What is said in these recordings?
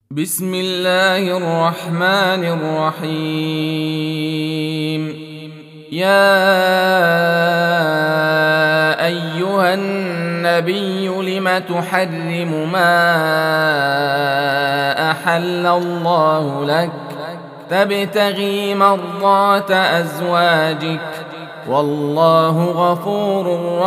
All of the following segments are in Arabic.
بسم الله الرحمن الرحيم. يا أيها النبي لم تحرم ما أحل الله لك تبتغي مرضات أزواجك والله غفور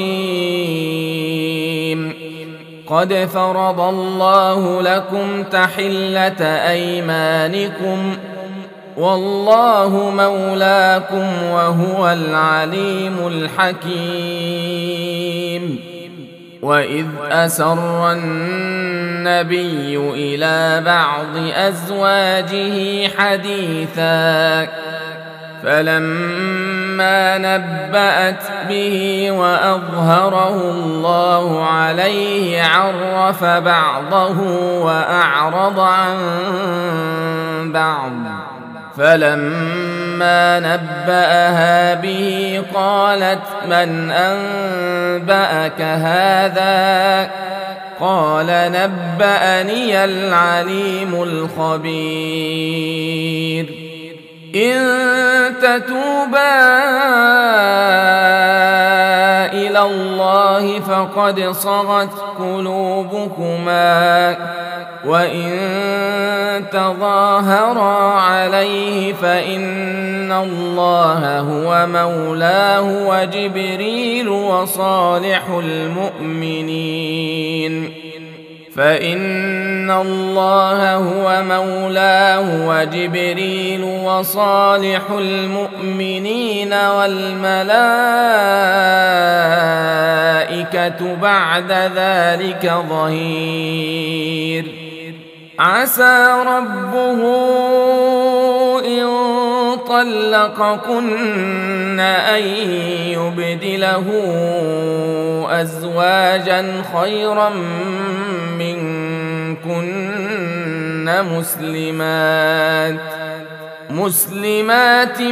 رحيم. قد فرض الله لكم تحلة أيمانكم والله مولاكم وهو العليم الحكيم. وإذ أسر النبي إلى بعض أزواجه حديثا فلما نبأت به وأظهره الله عليه عرف بعضه وأعرض عن بعض، فلما نبأها به قالت من أنبأك هذا؟ قال نبأني العليم الخبير. إن تتوبا إلى الله فقد صغت قلوبكما وإن تظاهرا عليه فإن الله هو مولاه وجبريل وصالح المؤمنين والملائكة بعد ذلك ظهير. عسى ربه إن طلقكن أن يبدله أزواجا خيرا منكن مسلمات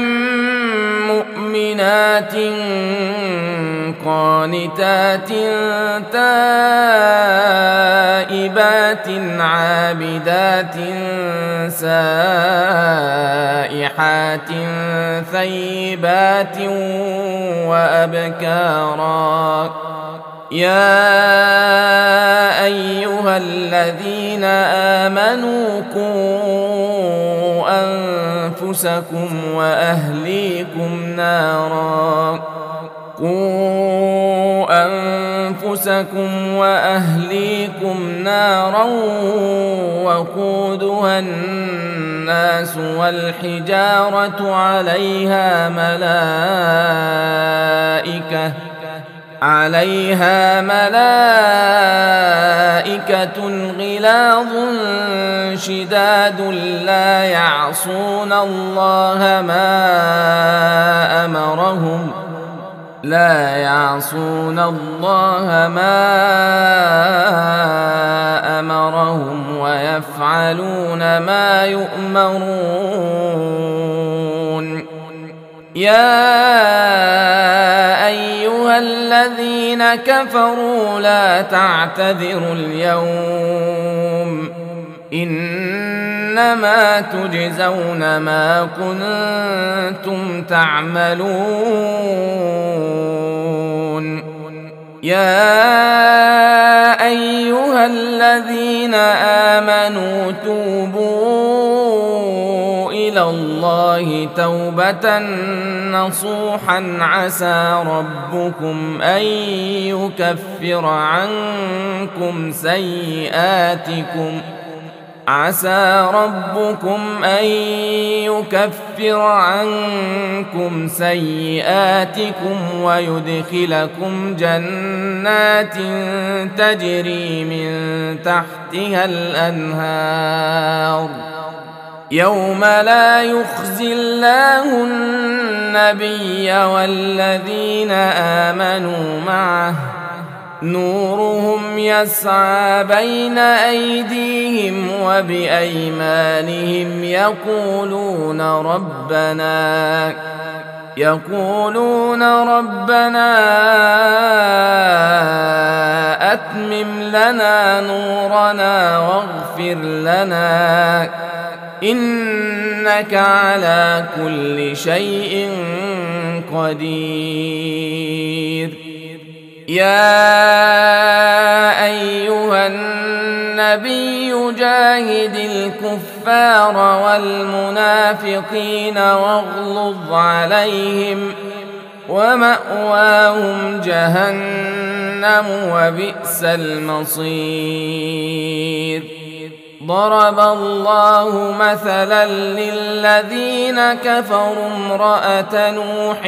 مؤمنات قانتات تائبات عابدات سائحات ثيبات وأبكارا. يا أيها الذين آمنوا قوا أنفسكم وأهليكم نارا وقودها الناس والحجارة عليها ملائكة غلاظ شداد لا يعصون الله ما أمرهم ويفعلون ما يؤمرون. يا أيها الذين كفروا لا تعتذروا اليوم إنما تجزون ما كنتم تعملون. يا أيها الذين آمنوا توبوا إلى الله توبة نصوحا عسى ربكم أن يكفر عنكم سيئاتكم ويدخلكم جنات تجري من تحتها الأنهار يوم لا يخزي الله النبي والذين آمنوا معه نورهم يسعى بين أيديهم وبأيمانهم يقولون ربنا أتمم لنا نورنا واغفر لنا إنك على كل شيء قدير. يا أيها النبي جاهد الكفار والمنافقين واغلظ عليهم ومأواهم جهنم وبئس المصير. ضرب الله مثلا للذين كفروا امرأة نوح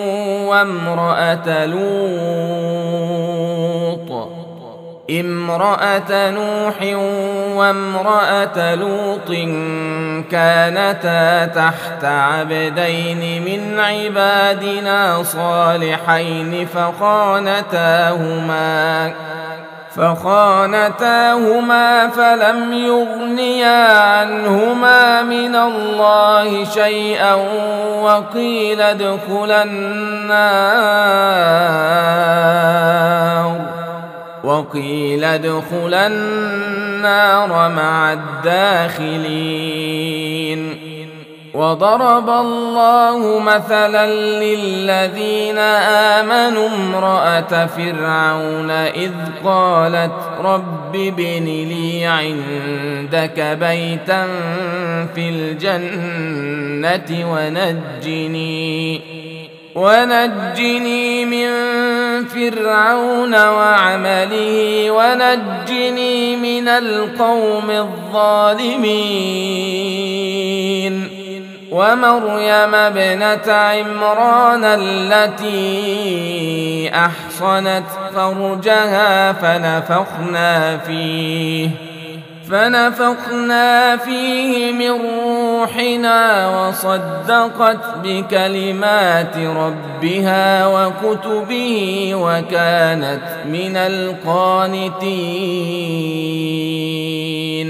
وامرأة لوط كانتا تحت عبدين من عبادنا صالحين فخانتاهما فلم يغنيا ادخلا وقيل ادخلا النار مع الداخلين. وضرب الله مثلا للذين آمنوا امرأة فرعون إذ قالت رب ابن لي عندك بيتا في الجنة ونجني من فرعون وعمله ونجني من القوم الظالمين. ومريم ابنة عمران التي أحصنت فرجها فنفخنا فيه من روحنا وصدقت بكلمات ربها وكتبه وكانت من القانتين.